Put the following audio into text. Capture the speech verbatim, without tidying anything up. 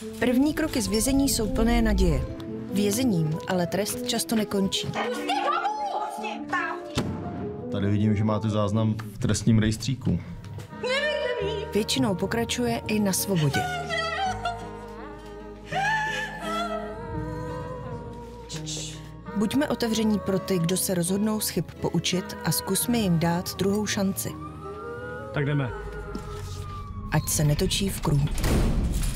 První kroky z vězení jsou plné naděje. Vězením ale trest často nekončí. Tady vidím, že máte záznam v trestním rejstříku. Většinou pokračuje i na svobodě. Buďme otevření pro ty, kdo se rozhodnou z chyb poučit a zkusme jim dát druhou šanci. Tak jdeme. Ať se netočí v kruhu.